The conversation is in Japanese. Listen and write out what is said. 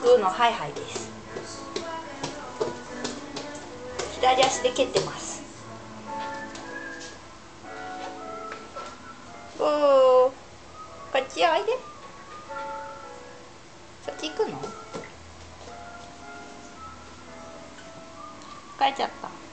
グーのハイハイです。左足で蹴ってます。おー、こっちおいで。そっち行くの？帰っちゃった。